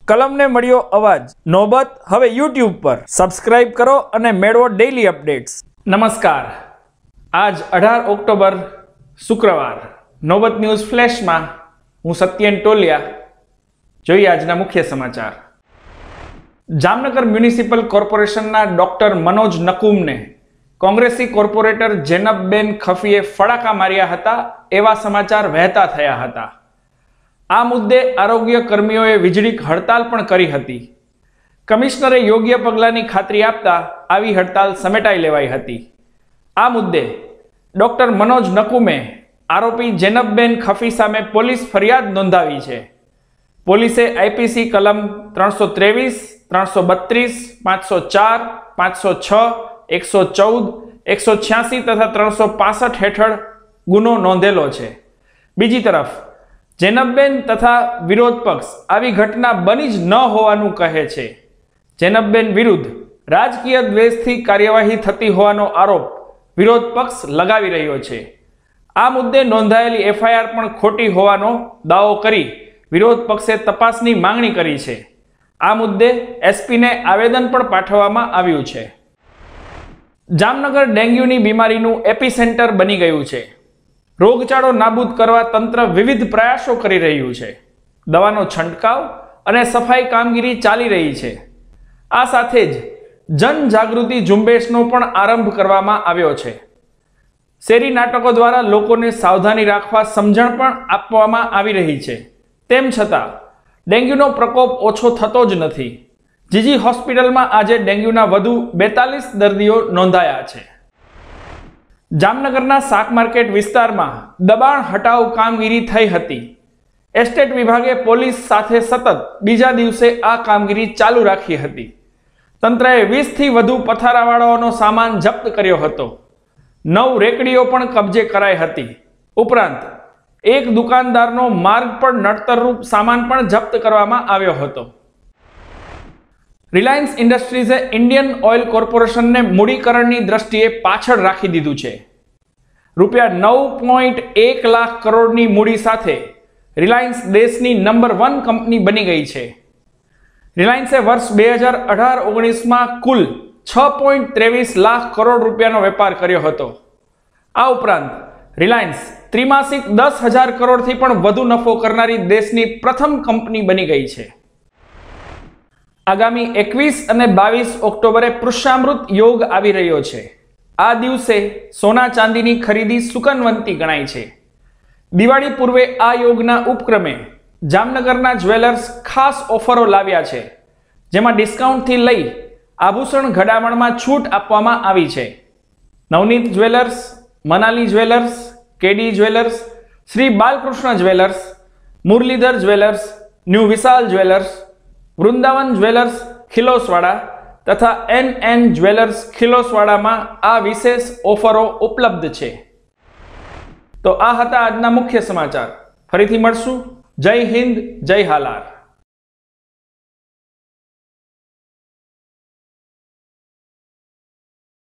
કલમને મળ્યો અવાજ. નોબત હવે યુટ્યુબ પર. સબસ્ક્રાઇબ કરો અને મેળવો ડેઇલી અપડેટ્સ. નમસ્કાર. આજ 18 ઓક્ટોબર શુક્રવાર. નોબત ન્યૂઝ ફ્લેશમાં હું સત્યન ટોલિયા. જોઈએ આજના મુખ્ય સમાચાર. જામનગર મ્યુનિસિપલ કોર્પોરેશનના ડોક્ટર મનોજ નકુમને કોંગ્રેસી કોર્પોરેટર જેનબબેન ખફીએ ફડાકા માર્યા હતા એવા સમાચાર વહેતા થયા હતા. આ મુદ્દે આરોગ્ય કર્મીઓએ વીજળીક હડતાલ પણ કરી હતી. કમિશનરે યોગ્ય પગલાંની ખાતરી આપતા આવી હડતાલ સમેટાઈ લેવાઈ હતી. આ મુદ્દે ડોક્ટર મનોજ નકુમે આરોપી જેનબબેન ખફી સામે પોલીસ ફરિયાદ નોંધાવી છે. પોલીસે આઈપીસી કલમ 323, 332, 504, 506, 114, 186 તથા 365 હેઠળ ગુનો નોંધેલો છે. બીજી તરફ જેનબબેન તથા વિરોધ પક્ષ આવી ઘટના બની જ ન હોવાનું કહે છે. જેનબબેન વિરુદ્ધ રાજકીય દ્વેષથી કાર્યવાહી થતી હોવાનો આરોપ વિરોધ પક્ષ લગાવી રહ્યો છે. આ મુદ્દે નોંધાયેલી એફઆઈઆર પણ ખોટી હોવાનો દાવો કરી વિરોધ પક્ષે તપાસની માંગણી કરી છે. આ મુદ્દે એસપીને આવેદન પણ પાઠવવામાં આવ્યું છે. જામનગર ડેન્ગ્યુની બીમારીનું એપિસેન્ટર બની ગયું છે. રોગચાળો નાબૂદ કરવા તંત્ર વિવિધ પ્રયાસો કરી રહ્યું છે. દવાનો છંટકાવ અને સફાઈ કામગીરી ચાલી રહી છે. આ સાથે જ જનજાગૃતિ ઝુંબેશનો પણ આરંભ કરવામાં આવ્યો છે. શેરી નાટકો દ્વારા લોકોને સાવધાની રાખવા સમજણ પણ આપવામાં આવી રહી છે. તેમ છતાં ડેન્ગ્યુનો પ્રકોપ ઓછો થતો જ નથી. જીજી હોસ્પિટલમાં આજે ડેન્ગ્યુના વધુ 42 દર્દીઓ નોંધાયા છે. જામનગરના શાક માર્કેટ વિસ્તારમાં દબાણ હટાવ કામગીરી થઈ હતી. એસ્ટેટ વિભાગે પોલીસ સાથે સતત બીજા દિવસે આ કામગીરી ચાલુ રાખી હતી. તંત્રએ 20 થી વધુ પથારાવાળાઓનો સામાન જપ્ત કર્યો હતો. 9 રેકડીઓ પણ કબજે કરાઈ હતી. ઉપરાંત એક દુકાનદારનો માર્ગ પર નડતરરૂપ સામાન પણ જપ્ત કરવામાં આવ્યો હતો. રિલાયન્સ ઇન્ડસ્ટ્રીઝે ઇન્ડિયન ઓઇલ કોર્પોરેશનને મૂડીકરણની દ્રષ્ટિએ પાછળ રાખી દીધું છે. રૂપિયા 9.1 લાખ કરોડની મૂડી સાથે રિલાયન્સ દેશની નંબર 1 કંપની બની ગઈ છે. રિલાયન્સે વર્ષ 2018-19માં કુલ 6.23 લાખ કરોડ રૂપિયાનો વેપાર કર્યો હતો. આ ઉપરાંત રિલાયન્સ ત્રિમાસિક 10,000 કરોડથી પણ વધુ નફો કરનારી દેશની પ્રથમ કંપની બની ગઈ છે. આગામી 21 અને 22 ઓક્ટોબરે પુષ્યામૃત યોગ આવી રહ્યો છે. આ દિવસે સોના ચાંદીની ખરીદી સુકનવંતી ગણાય છે. દિવાળી પૂર્વે આ યોગના ઉપક્રમે જામનગરના જ્વેલર્સ ખાસ ઓફરો લાવ્યા છે, જેમાં ડિસ્કાઉન્ટથી લઈ આભૂષણ ઘડામણમાં છૂટ આપવામાં આવી છે. Navneet jewellers, Manali jewellers, KD jewellers, Shri Balkrishna jewellers, Murlidhar jewellers, new Vishal jewellers, Vrindavan jewellers ખિલોસવાડા તથા NN જ્વેલર્સ ખિલોસવાડામાં આ વિશેષ ઓફરો ઉપલબ્ધ છે. તો આ હતા આજના મુખ્ય સમાચાર. ફરીથી મળશું. જય હિન્દ, જય હાલાર.